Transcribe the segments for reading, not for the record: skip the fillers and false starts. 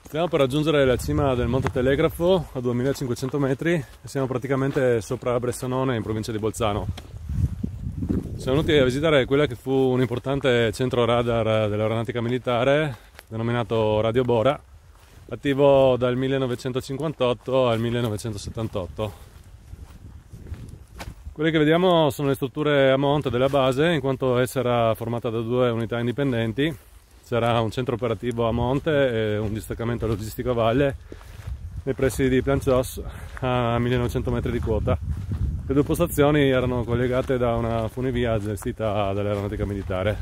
Stiamo per raggiungere la cima del Monte Telegrafo a 2500 metri e siamo praticamente sopra Bressanone in provincia di Bolzano. Siamo venuti a visitare quella che fu un importante centro radar dell'aeronautica militare denominato Radio Bora, attivo dal 1958 al 1978. Quelle che vediamo sono le strutture a monte della base, in quanto essa era formata da due unità indipendenti. C'era un centro operativo a monte e un distaccamento logistico a valle nei pressi di Plancios a 1900 metri di quota. Le due postazioni erano collegate da una funivia gestita dall'aeronautica militare.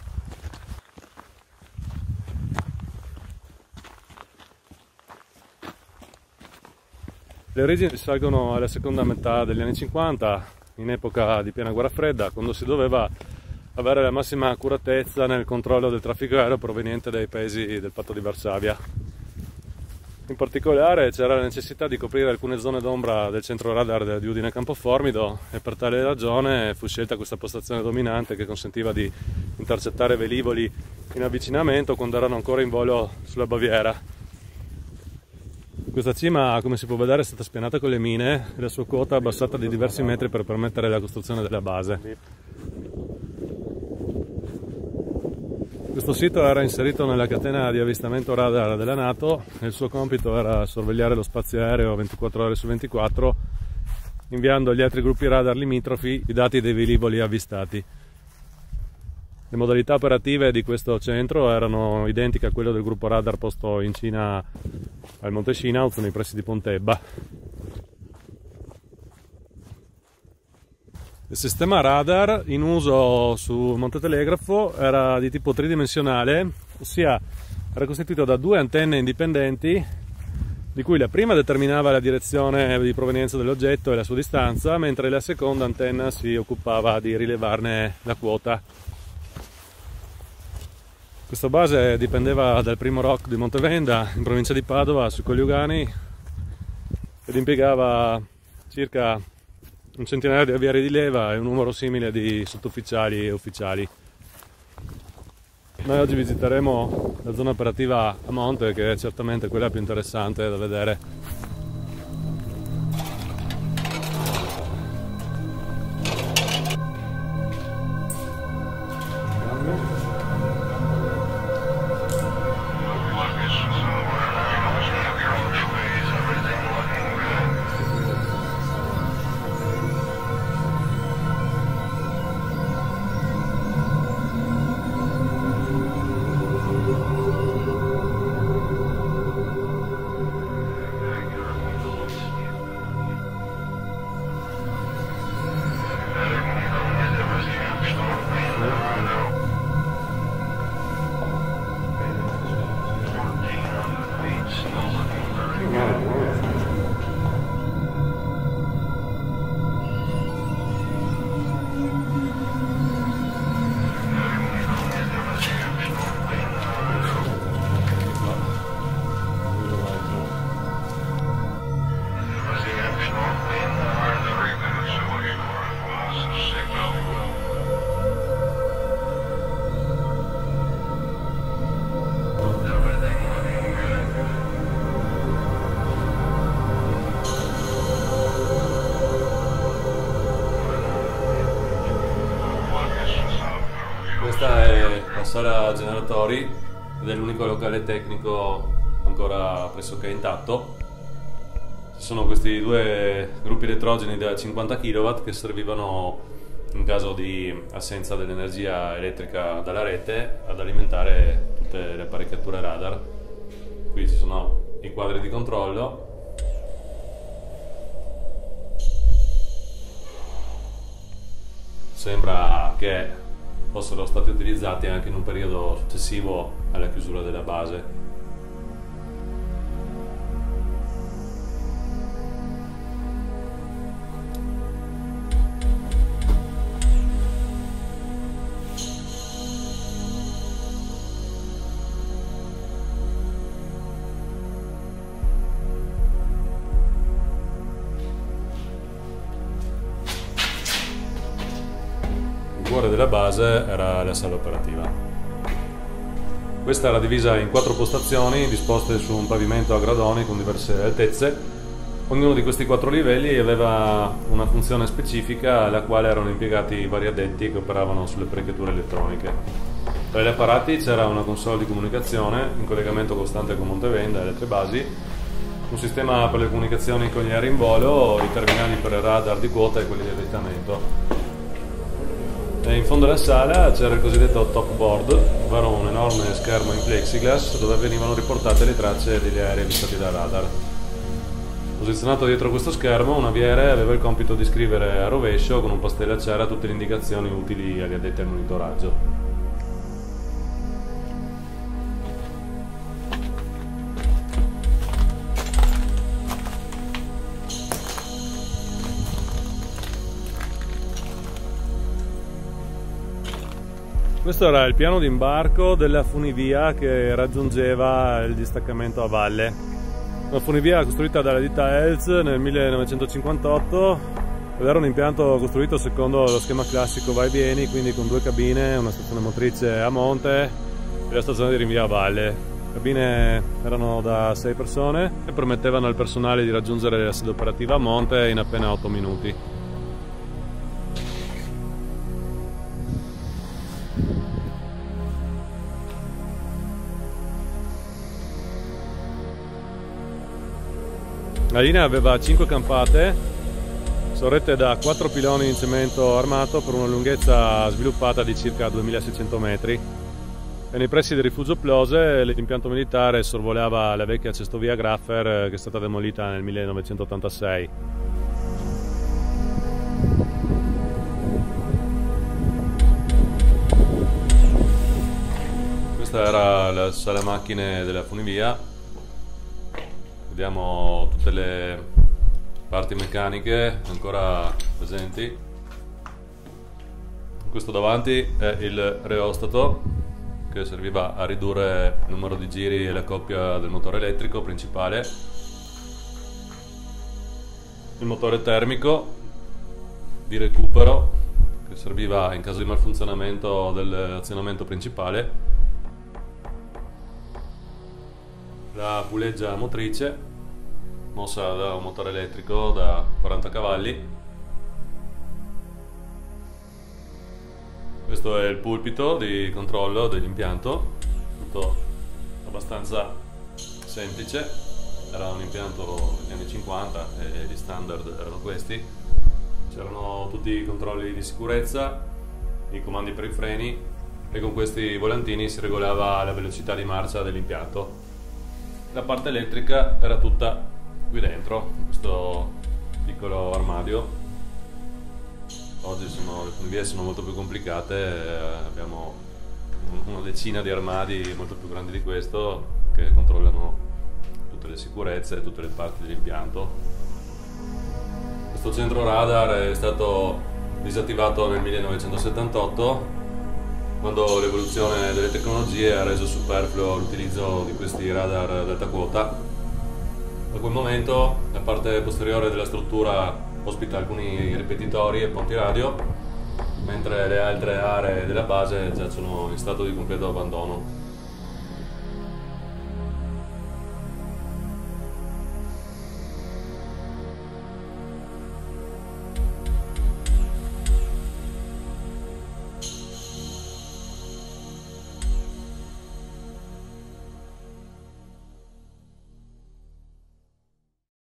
Le origini risalgono alla seconda metà degli anni 50, in epoca di piena guerra fredda, quando si doveva avere la massima accuratezza nel controllo del traffico aereo proveniente dai paesi del Patto di Varsavia. In particolare c'era la necessità di coprire alcune zone d'ombra del centro radar di Udine Campoformido e per tale ragione fu scelta questa postazione dominante che consentiva di intercettare velivoli in avvicinamento quando erano ancora in volo sulla Baviera. Questa cima, come si può vedere, è stata spianata con le mine e la sua quota abbassata di diversi metri per permettere la costruzione della base. Questo sito era inserito nella catena di avvistamento radar della NATO e il suo compito era sorvegliare lo spazio aereo 24 ore su 24, inviando agli altri gruppi radar limitrofi i dati dei velivoli avvistati. Le modalità operative di questo centro erano identiche a quelle del gruppo radar posto in Cina al Monte Schinauz, nei pressi di Pontebba. Il sistema radar in uso sul Monte Telegrafo era di tipo tridimensionale, ossia era costituito da due antenne indipendenti, di cui la prima determinava la direzione di provenienza dell'oggetto e la sua distanza, mentre la seconda antenna si occupava di rilevarne la quota. Questa base dipendeva dal primo ROC di Montevenda, in provincia di Padova, sui Colli Ugani, ed impiegava circa un centinaio di aviari di leva e un numero simile di sottufficiali e ufficiali. Noi oggi visiteremo la zona operativa a monte, che è certamente quella più interessante da vedere. Questa è la sala generatori ed è l'unico locale tecnico ancora pressoché intatto. Ci sono questi due gruppi elettrogeni da 50 kW che servivano, in caso di assenza dell'energia elettrica dalla rete, ad alimentare tutte le apparecchiature radar. Qui ci sono i quadri di controllo. Sembra che fossero stati utilizzati anche in un periodo successivo alla chiusura della base. Il cuore della base era la sala operativa. Questa era divisa in 4 postazioni disposte su un pavimento a gradoni con diverse altezze. Ognuno di questi 4 livelli aveva una funzione specifica alla quale erano impiegati vari addetti che operavano sulle apparecchiature elettroniche. Tra gli apparati c'era una console di comunicazione in collegamento costante con Montevenda e le 3 basi, un sistema per le comunicazioni con gli aerei in volo, i terminali per il radar di quota e quelli di avvistamento. E in fondo alla sala c'era il cosiddetto top board, ovvero un enorme schermo in plexiglass dove venivano riportate le tracce degli aerei avvistati dal radar. Posizionato dietro questo schermo, un aviere aveva il compito di scrivere a rovescio con un pastellaciera tutte le indicazioni utili agli addetti al monitoraggio. Questo era il piano d'imbarco della funivia che raggiungeva il distaccamento a valle. Una funivia costruita dalla ditta Elz nel 1958 ed era un impianto costruito secondo lo schema classico vai e vieni, quindi con 2 cabine, una stazione motrice a monte e la stazione di rinvio a valle. Le cabine erano da 6 persone e permettevano al personale di raggiungere la sede operativa a monte in appena 8 minuti. La linea aveva 5 campate, sorrette da 4 piloni in cemento armato per una lunghezza sviluppata di circa 2600 metri. E nei pressi del rifugio Plose l'impianto militare sorvolava la vecchia cestovia Graffer che è stata demolita nel 1986. Questa era la sala macchine della funivia. Vediamo tutte le parti meccaniche ancora presenti. Questo davanti è il reostato che serviva a ridurre il numero di giri e la coppia del motore elettrico principale. Il motore termico di recupero che serviva in caso di malfunzionamento dell'azionamento principale. La puleggia motrice mossa da un motore elettrico da 40 cavalli. Questo è il pulpito di controllo dell'impianto, tutto abbastanza semplice, era un impianto degli anni 50 e gli standard erano questi. C'erano tutti i controlli di sicurezza, i comandi per i freni e con questi volantini si regolava la velocità di marcia dell'impianto. La parte elettrica era tutta qui dentro, in questo piccolo armadio. Oggi le funivie sono molto più complicate, abbiamo una decina di armadi molto più grandi di questo che controllano tutte le sicurezze e tutte le parti dell'impianto. Questo centro radar è stato disattivato nel 1978 quando l'evoluzione delle tecnologie ha reso superfluo l'utilizzo di questi radar ad alta quota. Da quel momento la parte posteriore della struttura ospita alcuni ripetitori e ponti radio, mentre le altre aree della base giacciono in stato di completo abbandono.